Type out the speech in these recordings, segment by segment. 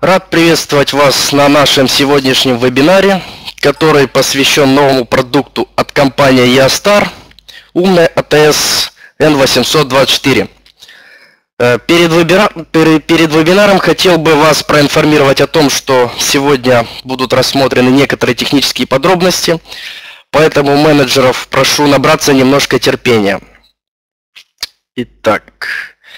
Рад приветствовать вас на нашем сегодняшнем вебинаре, который посвящен новому продукту от компании Ястар умная АТС N824. Перед вебинаром хотел бы вас проинформировать о том, что сегодня будут рассмотрены некоторые технические подробности, поэтому менеджеров прошу набраться немножко терпения. Итак.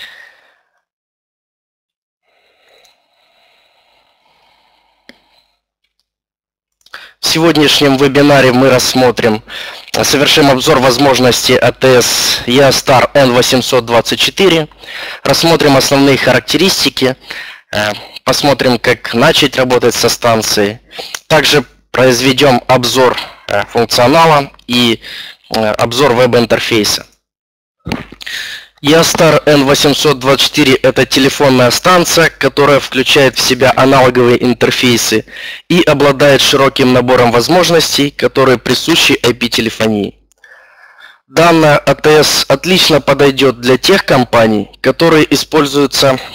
В сегодняшнем вебинаре мы совершим обзор возможностей АТС Ястар N824, рассмотрим основные характеристики, посмотрим, как начать работать со станцией. Также произведем обзор функционала и обзор веб-интерфейса. Ястар N824 – это телефонная станция, которая включает в себя аналоговые интерфейсы и обладает широким набором возможностей, которые присущи IP-телефонии. Данная АТС отлично подойдет для тех компаний, которые используют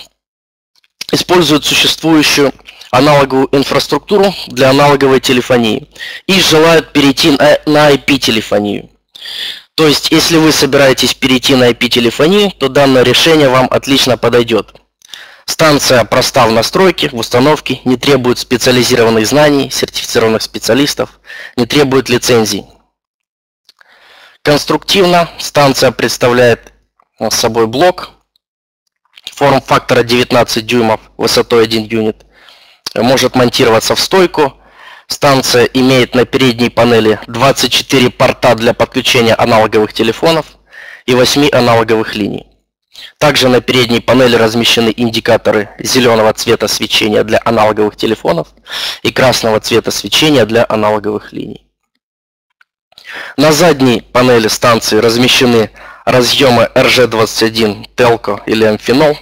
существующую аналоговую инфраструктуру для аналоговой телефонии и желают перейти на IP-телефонию. То есть, если вы собираетесь перейти на IP-телефонию, то данное решение вам отлично подойдет. Станция проста в настройке, в установке, не требует специализированных знаний, сертифицированных специалистов, не требует лицензий. Конструктивно станция представляет собой блок форм-фактора 19 дюймов, высотой 1 юнит, может монтироваться в стойку. Станция имеет на передней панели 24 порта для подключения аналоговых телефонов и 8 аналоговых линий. Также на передней панели размещены индикаторы зеленого цвета свечения для аналоговых телефонов и красного цвета свечения для аналоговых линий. На задней панели станции размещены разъемы RJ21 Telco или Amphenol.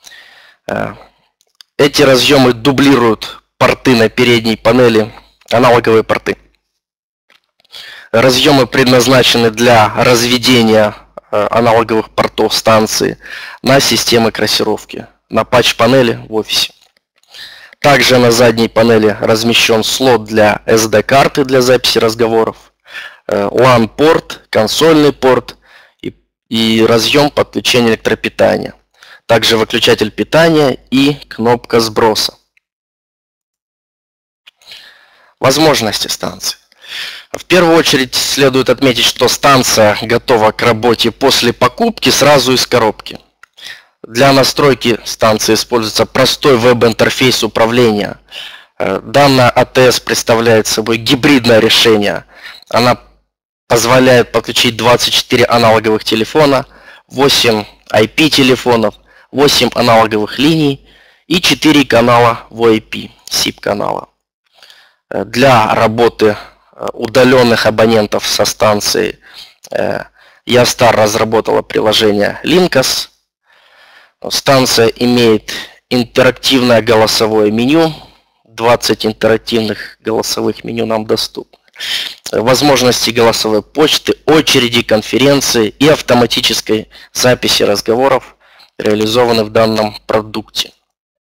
Эти разъемы дублируют порты на передней панели, аналоговые порты. Разъемы предназначены для разведения аналоговых портов станции на системы трассировки, на патч-панели в офисе. Также на задней панели размещен слот для SD-карты для записи разговоров, LAN-порт, консольный порт и разъем подключения электропитания. Также выключатель питания и кнопка сброса. Возможности станции. В первую очередь следует отметить, что станция готова к работе после покупки сразу из коробки. Для настройки станции используется простой веб-интерфейс управления. Данная АТС представляет собой гибридное решение. Она позволяет подключить 24 аналоговых телефона, 8 IP-телефонов, 8 аналоговых линий и 4 канала VoIP, SIP-канала. Для работы удаленных абонентов со станцией Ястар разработала приложение Linkos. Станция имеет интерактивное голосовое меню. 20 интерактивных голосовых меню нам доступны. Возможности голосовой почты, очереди, конференции и автоматической записи разговоров реализованы в данном продукте.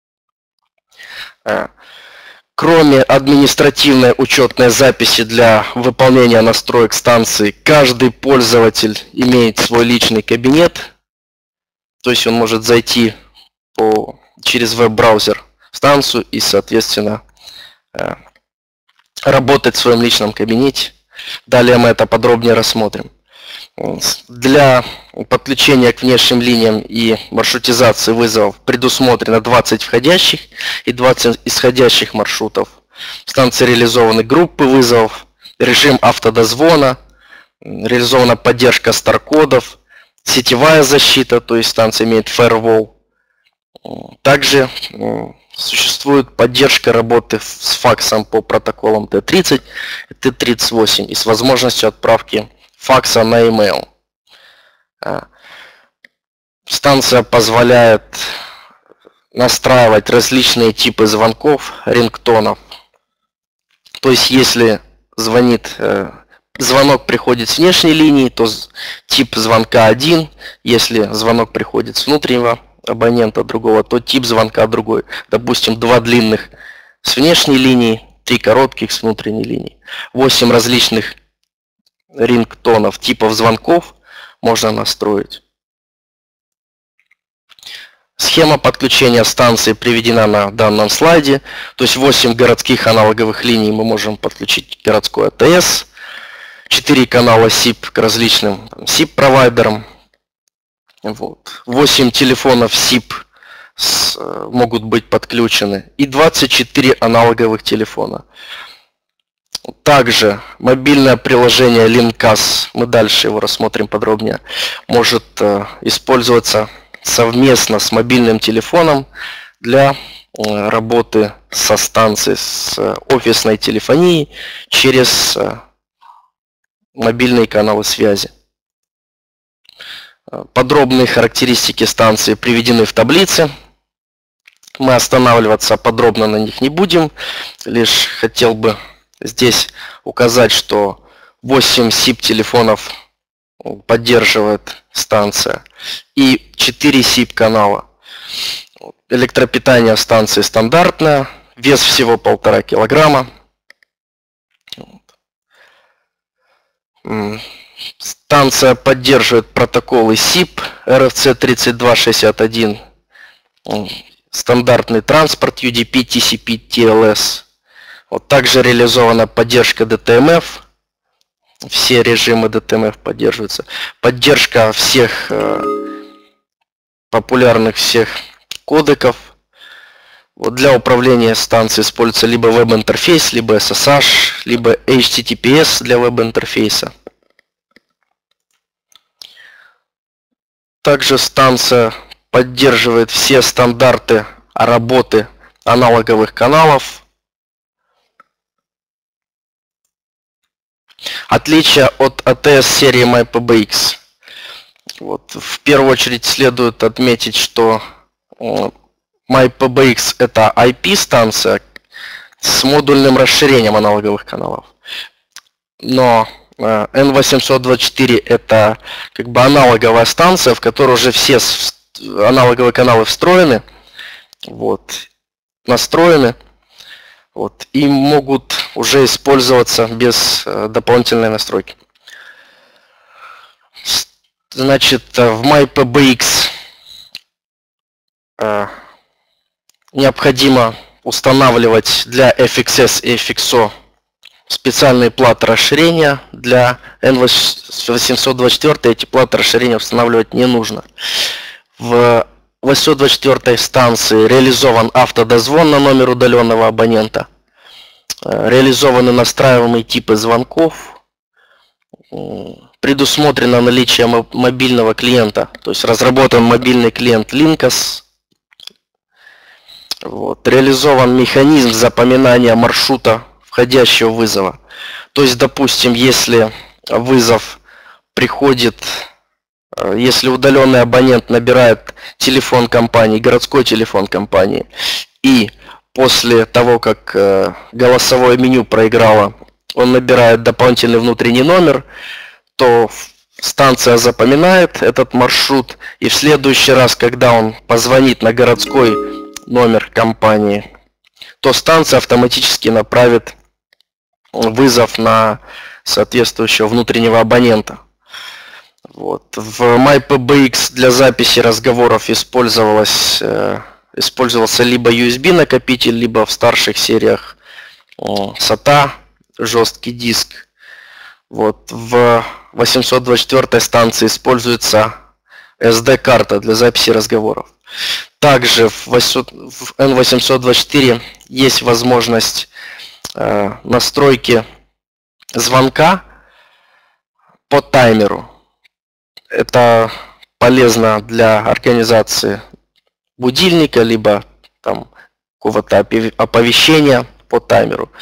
Кроме административной учетной записи для выполнения настроек станции, каждый пользователь имеет свой личный кабинет. То есть он может зайти через веб-браузер в станцию и, соответственно, работать в своем личном кабинете. Далее мы это подробнее рассмотрим. Для подключения к внешним линиям и маршрутизации вызовов предусмотрено 20 входящих и 20 исходящих маршрутов. В станции реализованы группы вызовов, режим автодозвона, реализована поддержка старкодов, сетевая защита, то есть станция имеет firewall. Также существует поддержка работы с факсом по протоколам T30 и T38 и с возможностью отправки факса на e-mail. Станция позволяет настраивать различные типы звонков, рингтонов. То есть, если звонок приходит с внешней линии, то тип звонка 1. Если звонок приходит с внутреннего абонента другого, то тип звонка другой. Допустим, 2 длинных с внешней линии, 3 коротких с внутренней линии. 8 различных рингтонов, типов звонков можно настроить. Схема подключения станции приведена на данном слайде. То есть 8 городских аналоговых линий мы можем подключить к городской АТС. 4 канала SIP к различным SIP-провайдерам. Вот. 8 телефонов SIP могут быть подключены. И 24 аналоговых телефона. Также мобильное приложение Lincas, мы дальше его рассмотрим подробнее, может использоваться совместно с мобильным телефоном для работы со станцией, с офисной телефонией через мобильные каналы связи. Подробные характеристики станции приведены в таблице. Мы останавливаться подробно на них не будем. Лишь хотел бы здесь указать, что 8 SIP телефонов поддерживает станция и 4 SIP канала. Электропитание станции стандартное, вес всего 1,5 килограмма. Станция поддерживает протоколы SIP, RFC 3261, стандартный транспорт UDP, TCP, TLS. Вот также реализована поддержка DTMF. Все режимы DTMF поддерживаются. Поддержка всех популярных кодеков. Вот для управления станцией используется либо веб-интерфейс, либо SSH, либо HTTPS для веб-интерфейса. Также станция поддерживает все стандарты работы аналоговых каналов. Отличие от АТС серии MyPBX. Вот, в первую очередь следует отметить, что MyPBX это IP-станция с модульным расширением аналоговых каналов. Но N824 это как бы аналоговая станция, в которой уже все аналоговые каналы встроены, вот, настроены. Вот, и могут уже использоваться без дополнительной настройки. Значит, в MyPBX необходимо устанавливать для FXS и FXO специальные платы расширения. Для N824 эти платы расширения устанавливать не нужно. В 824 станции реализован автодозвон на номер удаленного абонента. Реализованы настраиваемые типы звонков. Предусмотрено наличие мобильного клиента. То есть разработан мобильный клиент Lincas. Вот. Реализован механизм запоминания маршрута входящего вызова. То есть, допустим, если вызов приходит, если удаленный абонент набирает телефон компании, городской телефон компании, и после того, как голосовое меню проиграло, он набирает дополнительный внутренний номер, то станция запоминает этот маршрут, и в следующий раз, когда он позвонит на городской номер компании, то станция автоматически направит вызов на соответствующего внутреннего абонента. Вот. В MyPBX для записи разговоров использовался либо USB накопитель, либо в старших сериях SATA жесткий диск. Вот. В 824 станции используется SD-карта для записи разговоров. Также в N824 есть возможность настройки звонка по таймеру. Это полезно для организации будильника, либо там какого-то оповещения по таймеру.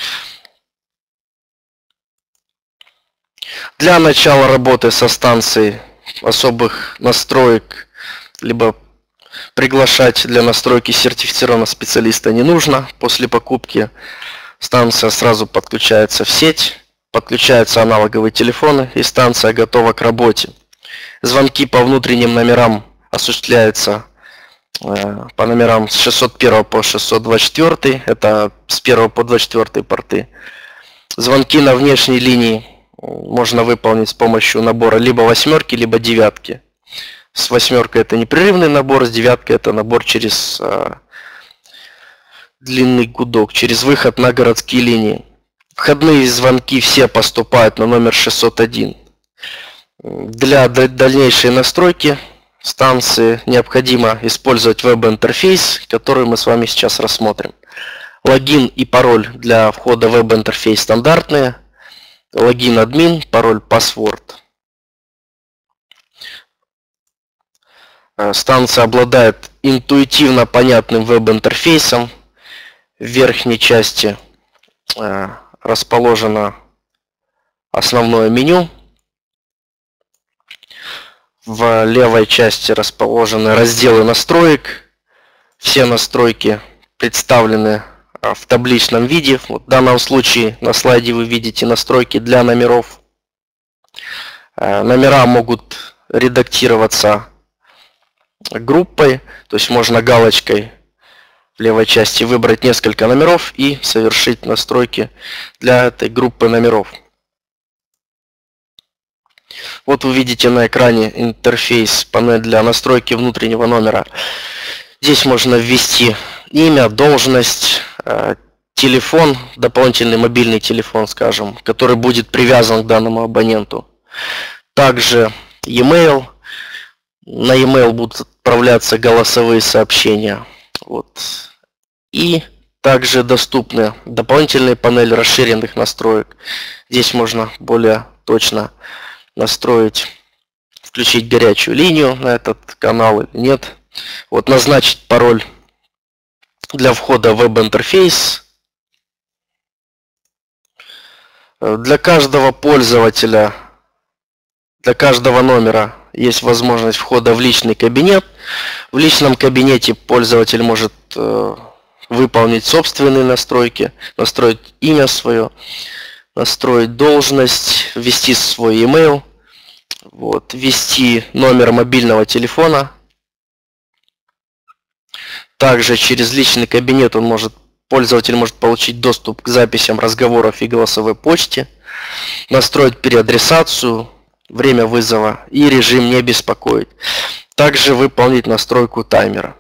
Для начала работы со станцией особых настроек, либо приглашать для настройки сертифицированного специалиста не нужно. После покупки станция сразу подключается в сеть, подключаются аналоговые телефоны, и станция готова к работе. Звонки по внутренним номерам осуществляются по номерам с 601 по 624, это с 1 по 24 порты. Звонки на внешней линии можно выполнить с помощью набора либо восьмерки, либо девятки. С восьмеркой это непрерывный набор, с девяткой это набор через длинный гудок, через выход на городские линии. Входные звонки все поступают на номер 601. Для дальнейшей настройки станции необходимо использовать веб-интерфейс, который мы с вами сейчас рассмотрим. Логин и пароль для входа в веб-интерфейс стандартные. Логин админ, пароль паспорт. Станция обладает интуитивно понятным веб-интерфейсом. В верхней части расположено основное меню. В левой части расположены разделы настроек. Все настройки представлены в табличном виде. Вот в данном случае на слайде вы видите настройки для номеров. Номера могут редактироваться группой, то есть можно галочкой в левой части выбрать несколько номеров и совершить настройки для этой группы номеров. Вот вы видите на экране интерфейс, панель для настройки внутреннего номера. Здесь можно ввести имя, должность, телефон, дополнительный мобильный телефон, скажем, который будет привязан к данному абоненту. Также e-mail. На e-mail будут отправляться голосовые сообщения. Вот. И также доступны дополнительные панели расширенных настроек. Здесь можно более точно настроить, включить горячую линию на этот канал или нет. Вот, назначить пароль для входа в веб-интерфейс. Для каждого пользователя, для каждого номера есть возможность входа в личный кабинет. В личном кабинете пользователь может выполнить собственные настройки, настроить имя свое, настроить должность, ввести свой e-mail, вот, ввести номер мобильного телефона. Также через личный кабинет пользователь может получить доступ к записям разговоров и голосовой почте, настроить переадресацию, время вызова и режим «Не беспокоить». Также выполнить настройку таймера.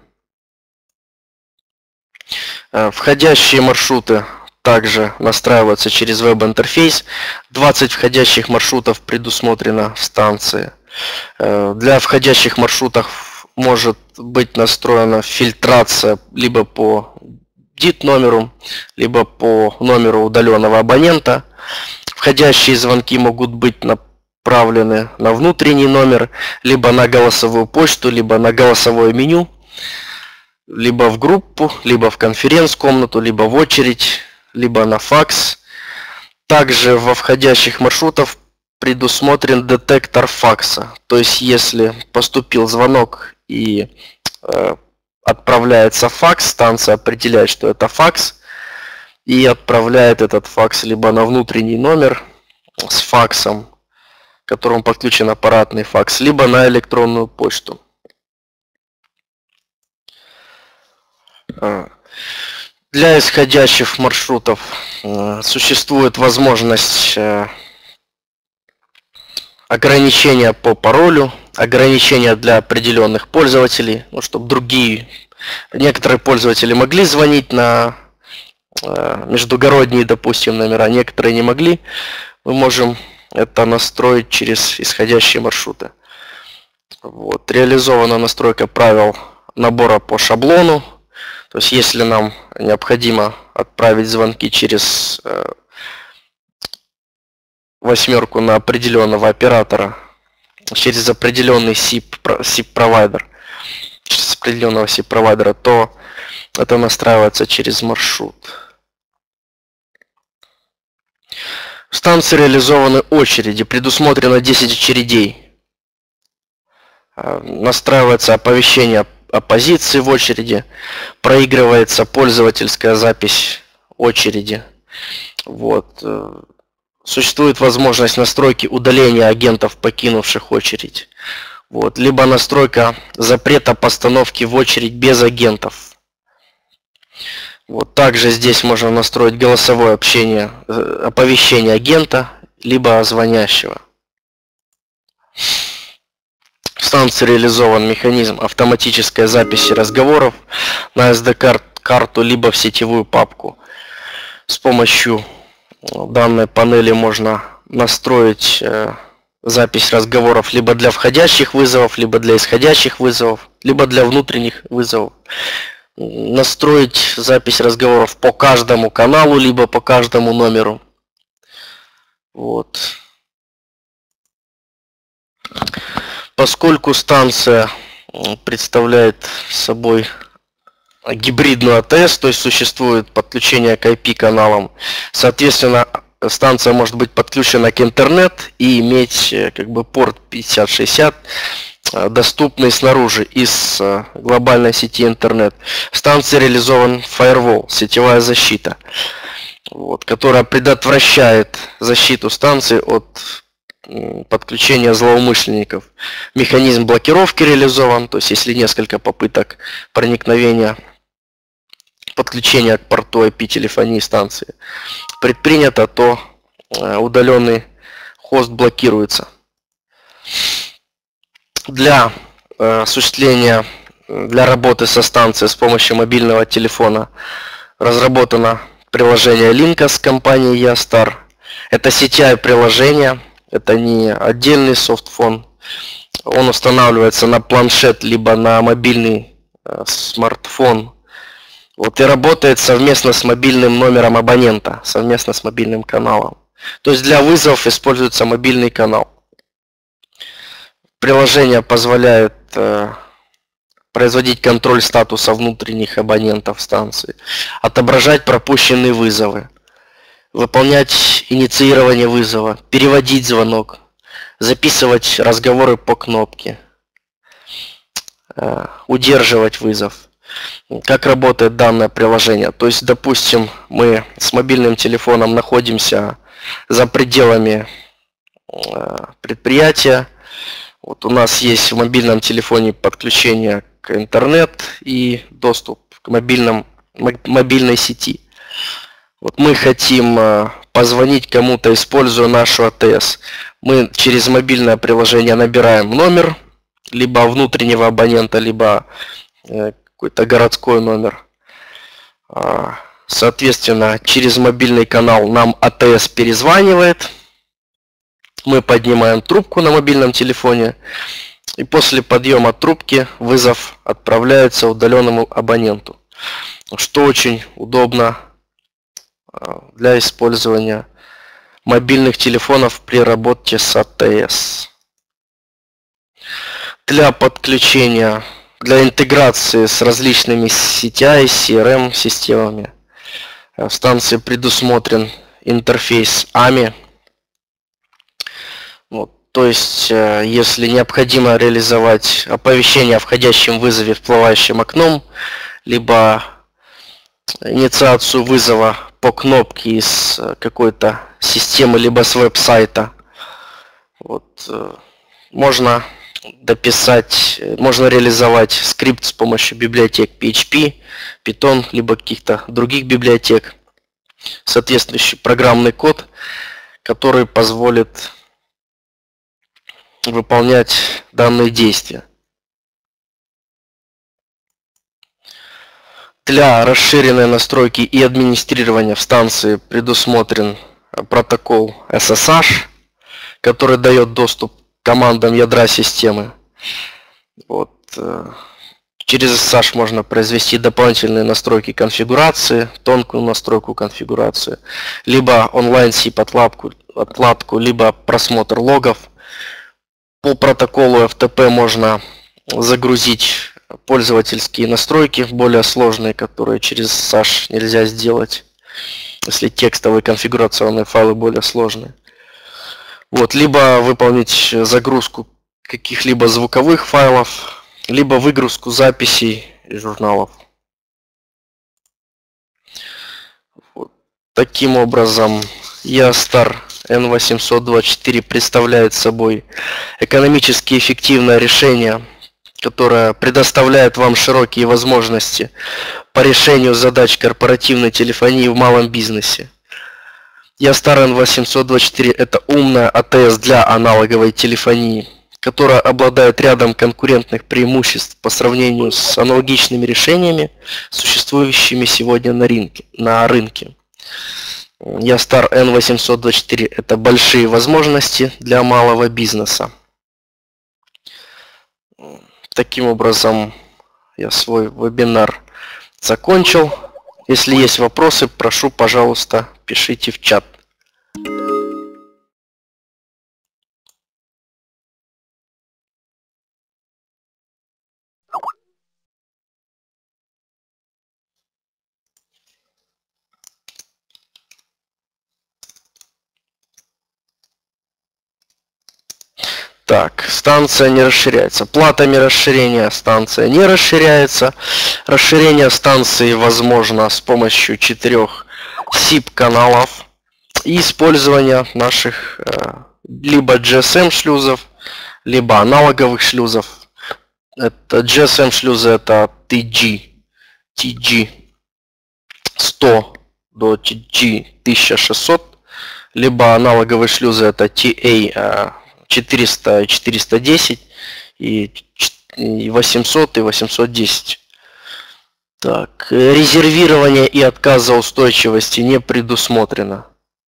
Входящие маршруты также настраиваются через веб-интерфейс. 20 входящих маршрутов предусмотрено в станции. Для входящих маршрутов может быть настроена фильтрация либо по DIT-номеру, либо по номеру удаленного абонента. Входящие звонки могут быть направлены на внутренний номер, либо на голосовую почту, либо на голосовое меню, либо в группу, либо в конференц-комнату, либо в очередь, либо на факс. Также во входящих маршрутах предусмотрен детектор факса. То есть, если поступил звонок и отправляется факс, станция определяет, что это факс, и отправляет этот факс либо на внутренний номер с факсом, к которому подключен аппаратный факс, либо на электронную почту. Для исходящих маршрутов существует возможность ограничения по паролю, ограничения для определенных пользователей, чтобы некоторые пользователи могли звонить на междугородние, допустим, номера, некоторые не могли. Мы можем это настроить через исходящие маршруты. Вот. Реализована настройка правил набора по шаблону. То есть, если нам необходимо отправить звонки через восьмерку на определенного оператора, через определенный SIP-провайдер, через определенного SIP-провайдера, то это настраивается через маршрут. В станции реализованы очереди, предусмотрено 10 очередей. Настраивается оповещение о позиции в очереди, проигрывается пользовательская запись очереди. Вот. Существует возможность настройки удаления агентов, покинувших очередь. Вот. Либо настройка запрета постановки в очередь без агентов. Вот. Также здесь можно настроить голосовое общение, оповещение агента, либо звонящего. В станции реализован механизм автоматической записи разговоров на SD-карту, либо в сетевую папку. С помощью данной панели можно настроить запись разговоров либо для входящих вызовов, либо для исходящих вызовов, либо для внутренних вызовов. Настроить запись разговоров по каждому каналу, либо по каждому номеру. Вот. Поскольку станция представляет собой гибридную АТС, то есть существует подключение к IP-каналам, соответственно, станция может быть подключена к интернет и иметь как бы порт 5060, доступный снаружи из глобальной сети интернет. В станции реализован Firewall, сетевая защита, вот, которая предотвращает защиту станции от подключения злоумышленников. Механизм блокировки реализован, то есть если несколько попыток проникновения подключения к порту IP-телефонии станции предпринято, то удаленный хост блокируется. Для осуществления, для работы со станцией с помощью мобильного телефона разработано приложение Linkas с компанией Yastar. Это CTI приложение, это не отдельный софтфон. Он устанавливается на планшет либо на мобильный смартфон. Вот, и работает совместно с мобильным номером абонента, совместно с мобильным каналом. То есть для вызовов используется мобильный канал. Приложение позволяет производить контроль статуса внутренних абонентов станции, отображать пропущенные вызовы, выполнять инициирование вызова, переводить звонок, записывать разговоры по кнопке, удерживать вызов. Как работает данное приложение? То есть, допустим, мы с мобильным телефоном находимся за пределами предприятия. Вот у нас есть в мобильном телефоне подключение к интернет и доступ к мобильной сети. Вот мы хотим позвонить кому-то, используя нашу АТС. Мы через мобильное приложение набираем номер либо внутреннего абонента, либо какой-то городской номер. Соответственно, через мобильный канал нам АТС перезванивает. Мы поднимаем трубку на мобильном телефоне. И после подъема трубки вызов отправляется удаленному абоненту. Что очень удобно для использования мобильных телефонов при работе с АТС. Для подключения, для интеграции с различными CTI и CRM системами в станции предусмотрен интерфейс AMI. Вот, то есть, если необходимо реализовать оповещение о входящем вызове всплывающим окном, либо инициацию вызова по кнопке из какой-то системы, либо с веб-сайта, вот, можно реализовать скрипт с помощью библиотек PHP, Python, либо каких-то других библиотек, соответствующий программный код, который позволит выполнять данные действия. Для расширенной настройки и администрирования в станции предусмотрен протокол SSH, который дает доступ к командам ядра системы. Вот. Через SSH можно произвести дополнительные настройки конфигурации, тонкую настройку конфигурации, либо онлайн-SIP-отладку, либо просмотр логов. По протоколу FTP можно загрузить пользовательские настройки, более сложные, которые через SSH нельзя сделать, если текстовые конфигурационные файлы более сложные. Вот, либо выполнить загрузку каких-либо звуковых файлов, либо выгрузку записей из журналов. Вот. Таким образом, Yastar N824 представляет собой экономически эффективное решение, которое предоставляет вам широкие возможности по решению задач корпоративной телефонии в малом бизнесе. Ястар N824 – это умная АТС для аналоговой телефонии, которая обладает рядом конкурентных преимуществ по сравнению с аналогичными решениями, существующими сегодня на рынке. Ястар N824 – это большие возможности для малого бизнеса. Таким образом, я свой вебинар закончил. Если есть вопросы, прошу, пожалуйста, пишите в чат. Так, станция не расширяется. Платами расширения станция не расширяется. Расширение станции возможно с помощью 4 SIP-каналов и использования наших либо GSM шлюзов, либо аналоговых шлюзов. Это GSM шлюзы, это TG 100 до TG 1600, либо аналоговые шлюзы, это TA 400 и 410 и 800 и 810. Так, резервирование и отказоустойчивости не предусмотрено.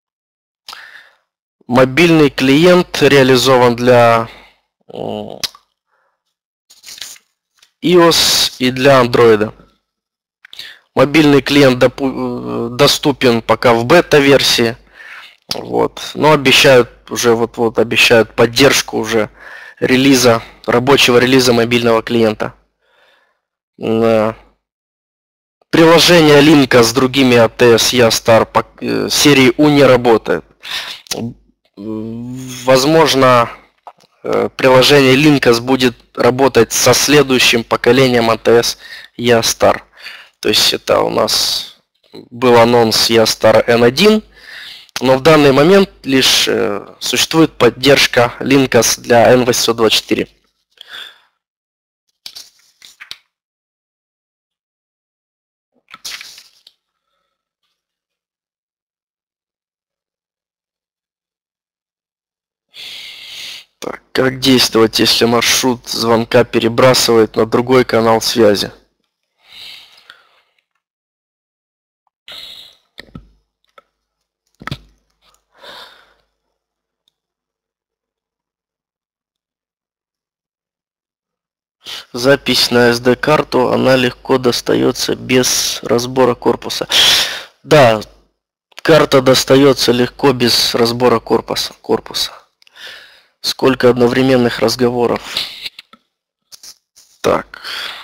Мобильный клиент реализован для iOS и для Android. Мобильный клиент доступен пока в бета-версии. Вот. Но обещают уже обещают поддержку уже релиза, рабочего релиза мобильного клиента. Приложение линка с другими АТС Ястар серии U не работает. Возможно, приложение Linkos будет работать со следующим поколением АТС Ястар. То есть это у нас был анонс Ястар N1. Но в данный момент лишь существует поддержка Linkos для N824. Так, как действовать, если маршрут звонка перебрасывает на другой канал связи? Запись на SD-карту, она легко достается без разбора корпуса. Да, карта достается легко без разбора корпуса. Сколько одновременных разговоров? Так.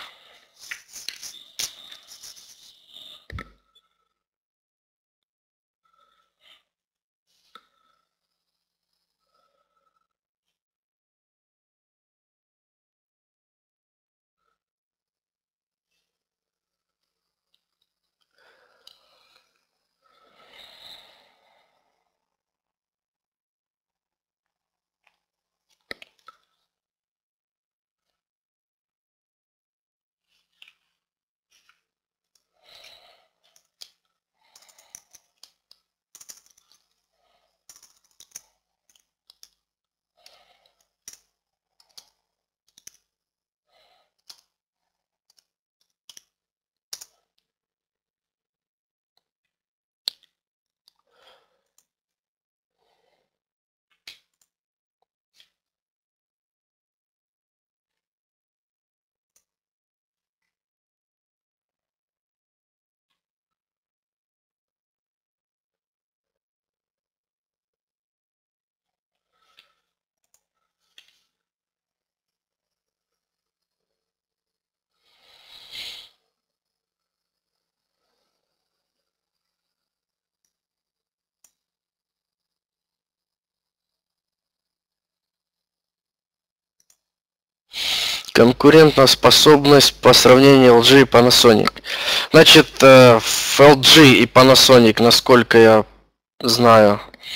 Конкурентоспособность по сравнению LG и Panasonic. Значит, в LG и Panasonic, насколько я знаю,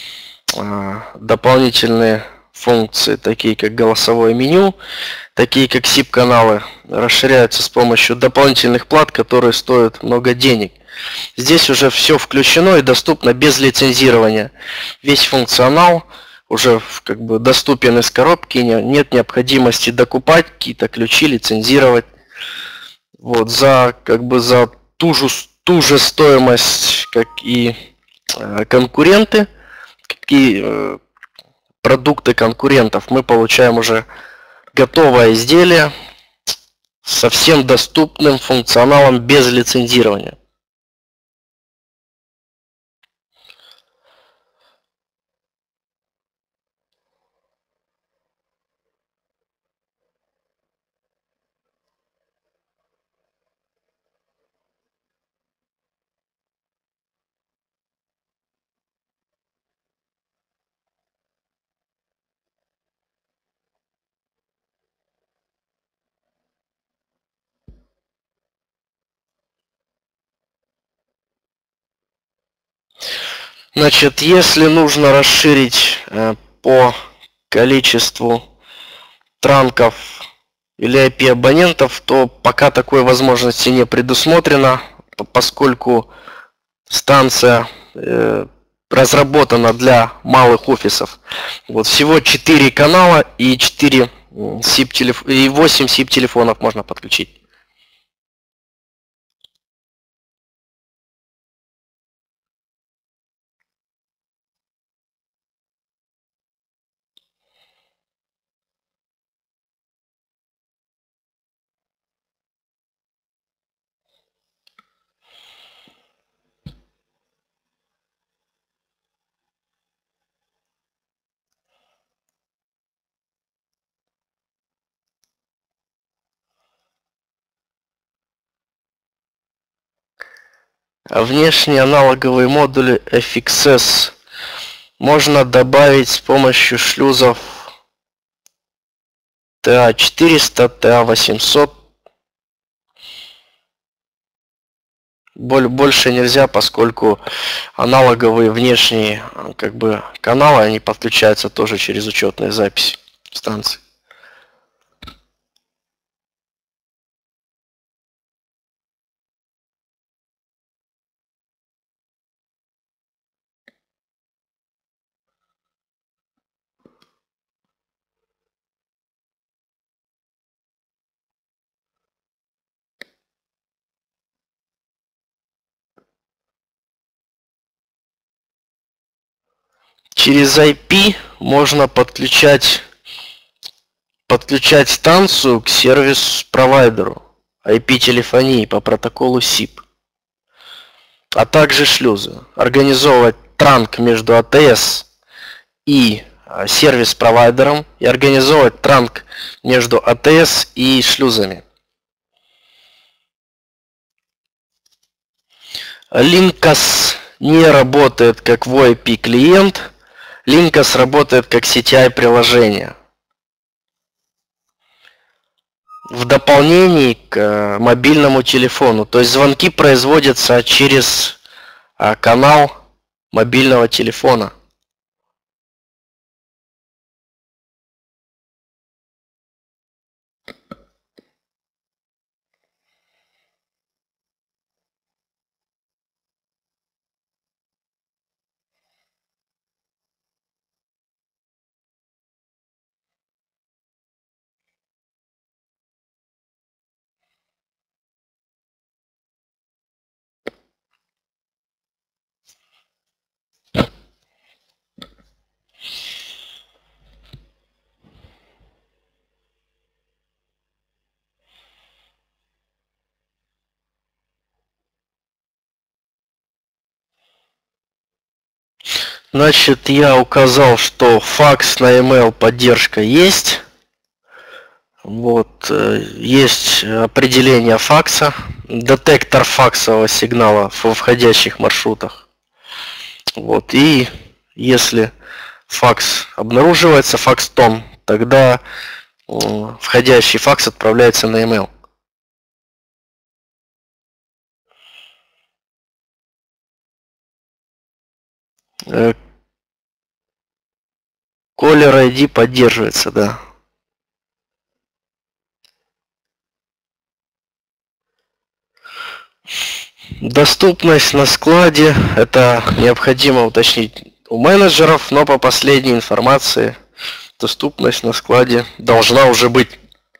дополнительные функции, такие как голосовое меню, такие как SIP-каналы, расширяются с помощью дополнительных плат, которые стоят много денег. Здесь уже все включено и доступно без лицензирования. Весь функционал уже как бы доступен из коробки, нет необходимости докупать какие-то ключи, лицензировать. Вот за как бы за ту же стоимость, как и конкуренты, какие продукты конкурентов, мы получаем уже готовое изделие со всем доступным функционалом без лицензирования. Значит, если нужно расширить по количеству транков или IP-абонентов, то пока такой возможности не предусмотрено, поскольку станция разработана для малых офисов. Вот всего 4 канала и 4 SIP и 8 SIP телефонов можно подключить. А внешние аналоговые модули FXS можно добавить с помощью шлюзов TA400, TA800. Больше нельзя, поскольку аналоговые внешние как бы каналы, они подключаются тоже через учетные записи станции. Через IP можно подключать станцию к сервис-провайдеру IP-телефонии по протоколу SIP, а также шлюзы. Организовывать транк между АТС и сервис-провайдером и организовывать транк между АТС и шлюзами. Linkos не работает как VoIP клиент, Linkos работает как CTI приложение. В дополнение к мобильному телефону. То есть звонки производятся через канал мобильного телефона. Значит, я указал, что факс на email поддержка есть. Вот, есть определение факса, детектор факсового сигнала во входящих маршрутах. Вот, и если факс обнаруживается, факс-том, тогда входящий факс отправляется на email. Caller ID поддерживается, да. Доступность на складе, это необходимо уточнить у менеджеров, но по последней информации доступность на складе должна уже быть.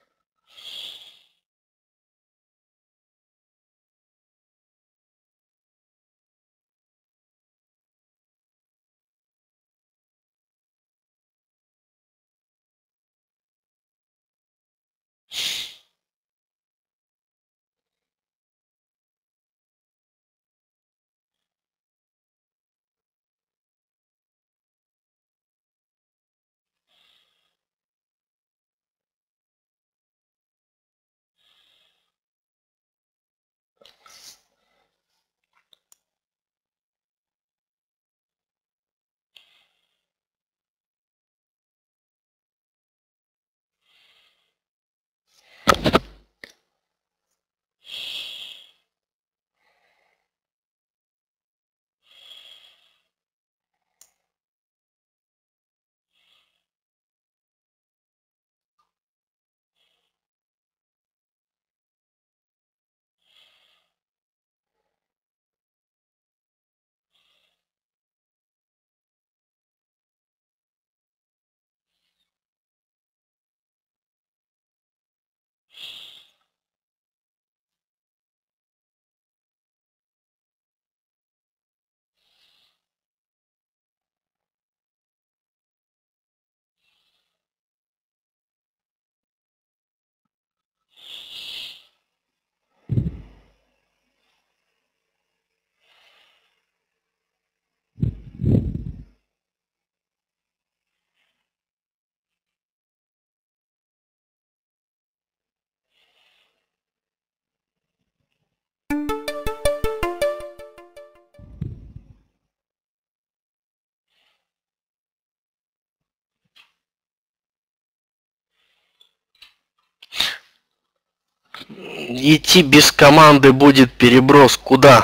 Идти без команды будет переброс куда?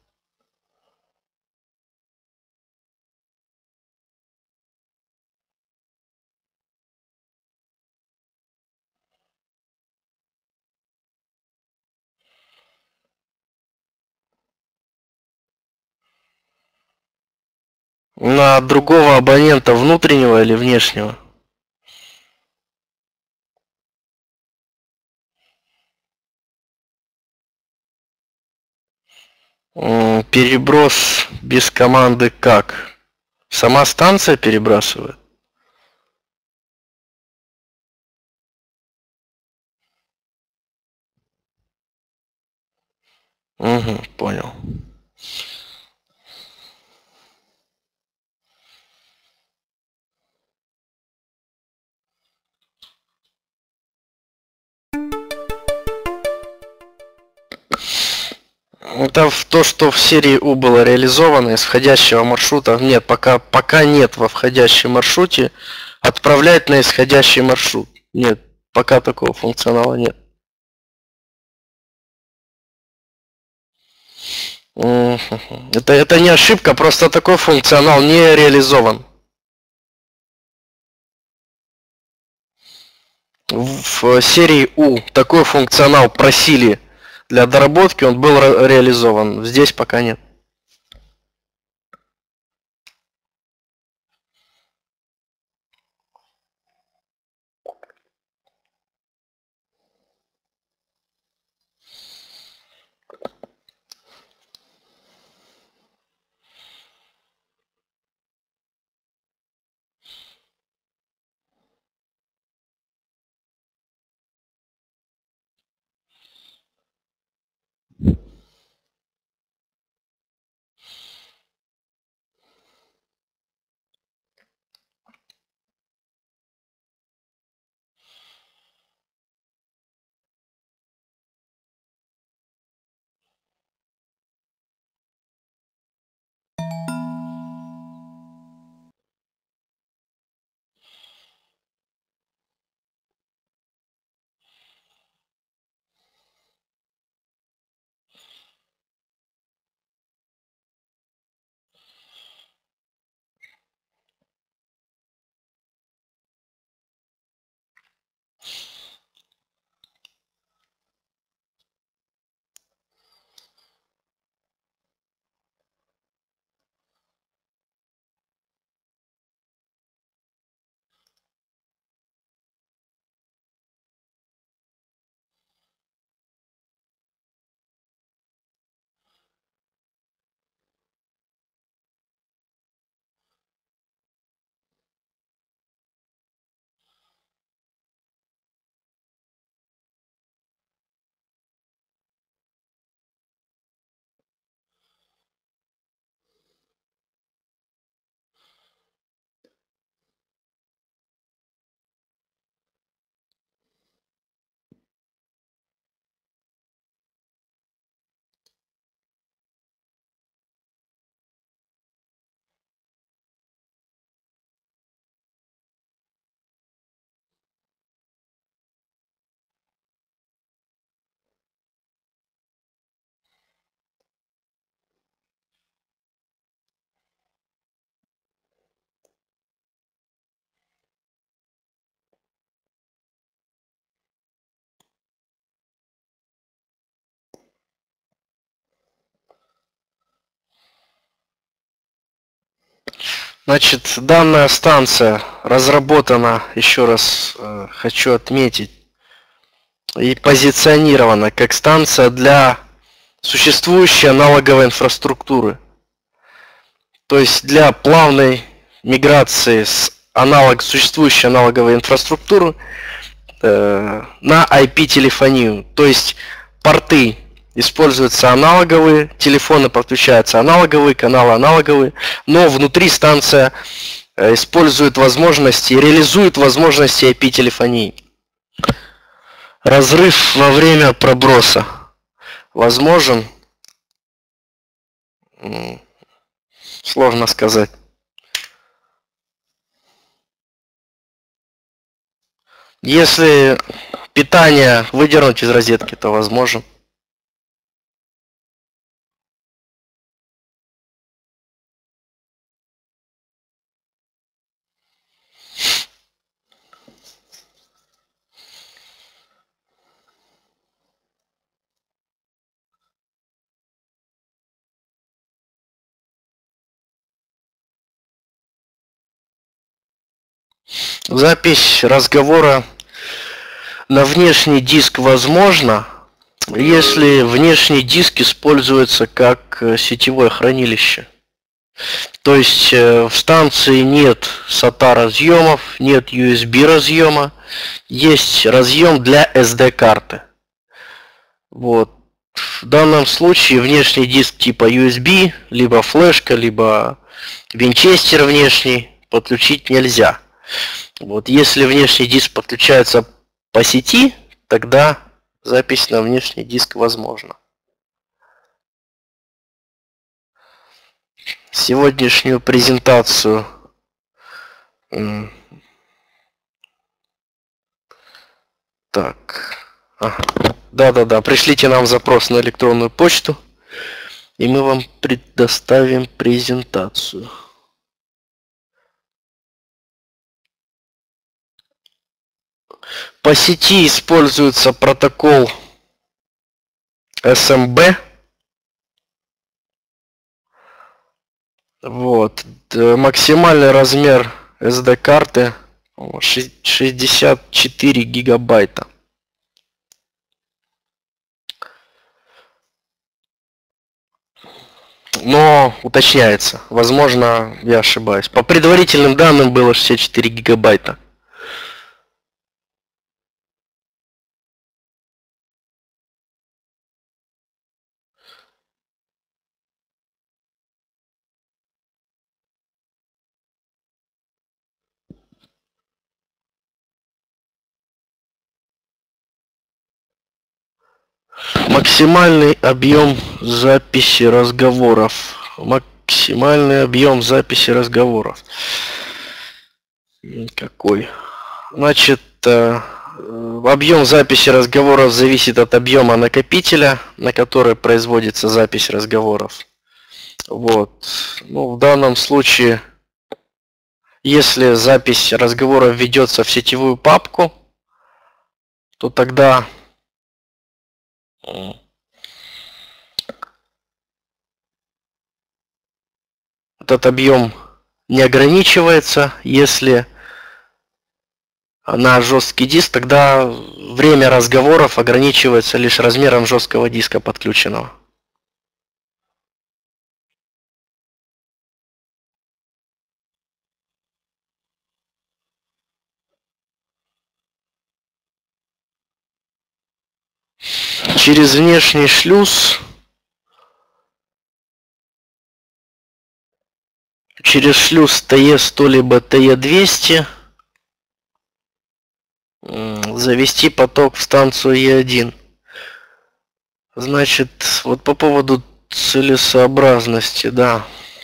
На другого абонента внутреннего или внешнего? Переброс без команды как? Сама станция перебрасывает? Угу, понял. Это то, что в серии У было реализовано из входящего маршрута. Нет, пока нет во входящем маршруте. Отправлять на исходящий маршрут. Нет, пока такого функционала нет. Это не ошибка, просто такой функционал не реализован. В серии У такой функционал просили для доработки, он был реализован. Здесь пока нет. Значит, данная станция разработана, еще раз хочу отметить, и позиционирована как станция для существующей аналоговой инфраструктуры. То есть для плавной миграции с существующей аналоговой инфраструктуры на IP-телефонию. То есть порты используются аналоговые, телефоны подключаются аналоговые, каналы аналоговые, но внутри станция использует возможности, реализует возможности IP-телефонии. Разрыв во время проброса возможен? Сложно сказать. Если питание выдернуть из розетки, то возможно. Запись разговора на внешний диск возможно, если внешний диск используется как сетевое хранилище. То есть в станции нет SATA разъемов, нет USB разъема, есть разъем для SD-карты. Вот. В данном случае внешний диск типа USB, либо флешка, либо винчестер внешний подключить нельзя. Вот. Если внешний диск подключается по сети, тогда запись на внешний диск возможна. Сегодняшнюю презентацию так. Да, пришлите нам запрос на электронную почту, и мы вам предоставим презентацию. По сети используется протокол SMB. Вот. Максимальный размер SD-карты 64 гигабайта. Но уточняется. Возможно, я ошибаюсь. По предварительным данным было 64 гигабайта. Максимальный объем записи разговоров. Максимальный объем записи разговоров. Какой? Значит, объем записи разговоров зависит от объема накопителя, на который производится запись разговоров. Вот. Ну, в данном случае, если запись разговора ведется в сетевую папку, то тогда этот объем не ограничивается. Если на жесткий диск, тогда время разговоров ограничивается лишь размером жесткого диска подключенного. Через внешний шлюз, через шлюз TE100 либо TE200 завести поток в станцию E1. Значит, вот по поводу целесообразности, да.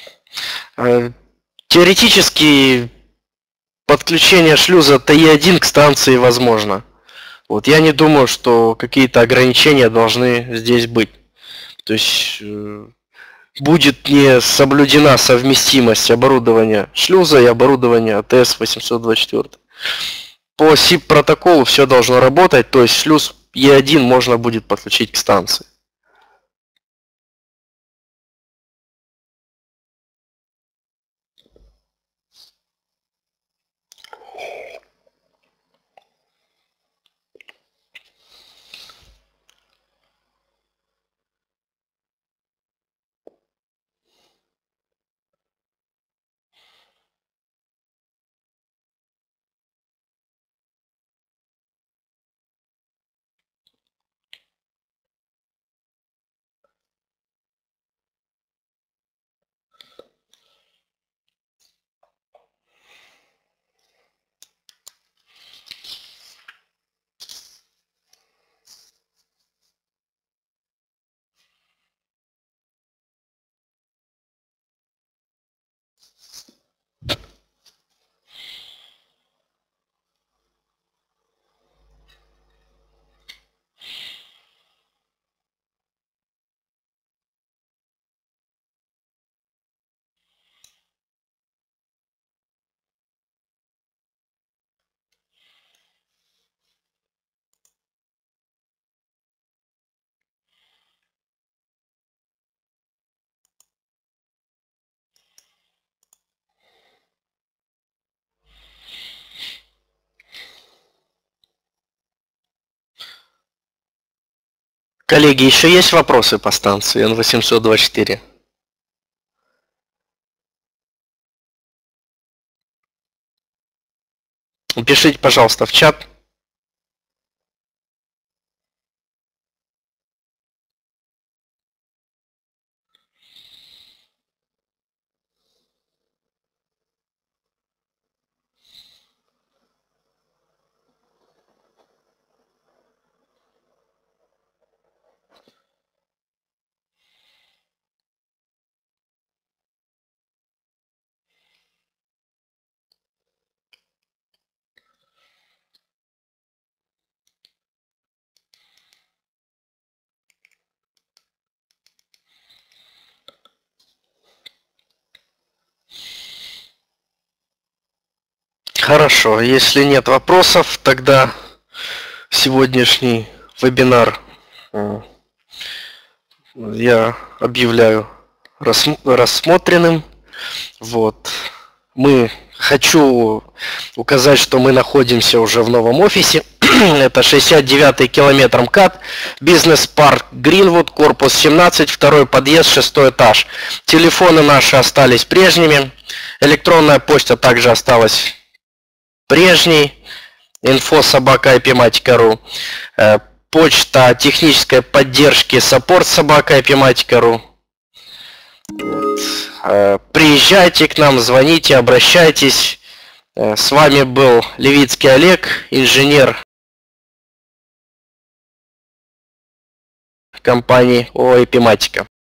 Теоретически подключение шлюза TE1 к станции возможно. Вот я не думаю, что какие-то ограничения должны здесь быть. То есть будет не соблюдена совместимость оборудования шлюза и оборудования АТС-824. По SIP протоколу все должно работать, то есть шлюз E1 можно будет подключить к станции. Коллеги, еще есть вопросы по станции N824? Пишите, пожалуйста, в чат. Хорошо, если нет вопросов, тогда сегодняшний вебинар я объявляю рассмотренным. Вот. Хочу указать, что мы находимся уже в новом офисе. Это 69-й километр МКАД, бизнес-парк Гринвуд, корпус 17, второй подъезд, 6-й этаж. Телефоны наши остались прежними. Электронная почта также осталась прежней. info@ipmatica.ru. Почта технической поддержки support@ipmatica.ru. Приезжайте к нам, звоните, обращайтесь. С вами был Левицкий Олег, инженер компании ООО «Ипиматика».